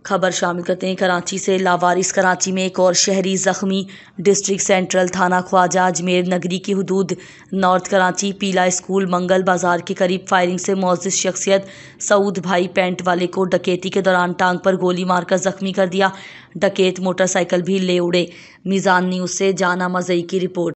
खबर शामिल करते हैं कराची से। लावारिस कराची में एक और शहरी जख्मी। डिस्ट्रिक्ट सेंट्रल थाना ख्वाजा अजमेर नगरी की हदूद नॉर्थ कराची पीला स्कूल मंगल बाजार के करीब फायरिंग से मुअज़्ज़िज़ शख्सियत सऊद भाई पेंट वाले को डकैती के दौरान टांग पर गोली मारकर जख्मी कर दिया। डकैत मोटरसाइकिल भी ले उड़े। मीज़ान न्यूज़ से जाना मज़ई की रिपोर्ट।